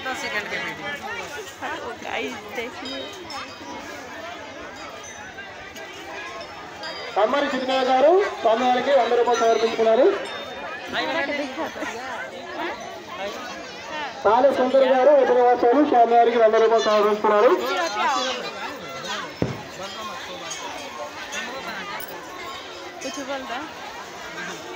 10 second के video guys देखिए కమ్మరి చిన్నయ్య గారు స్వామివారికి 100 రూపాయలు సమర్పించుకున్నారు. సాలే సుందర్ గారు ఉపనివాసాలు స్వామివారికి 100 రూపాయలు సమర్పించుకున్నారు. कुछ बोलता